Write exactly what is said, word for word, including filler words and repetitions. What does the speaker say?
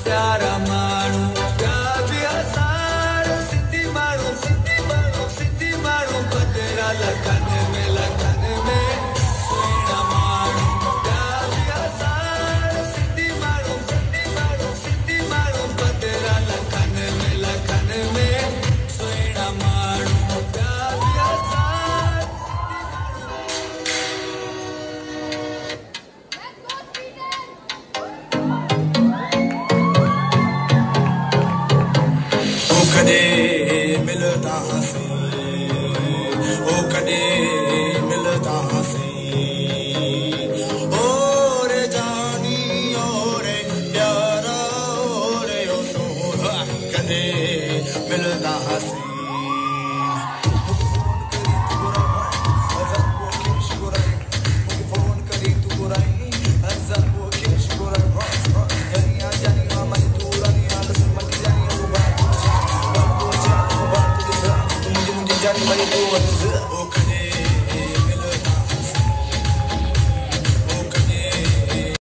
प्यारा माण्हू ॿिया बि हज़ार सिंधी माण्हू सिंधी माण्हू सिंधी माण्हू पधरा लखनि में लखनि में सुहिणा माण्हू ॿिया बि हज़ार सिंधी माण्हू सिंधी माण्हू सिंधी माण्हू पधरा लखनि में लखनि में सुहिणा माण्हू ॿिया बि हज़ार कदे मिलदा से ओ कदे मिलदा से ओ रे जानी ओ रे प्यारा ओ रे ओ सोहा कदे मिलदा से Johnny, what you doing?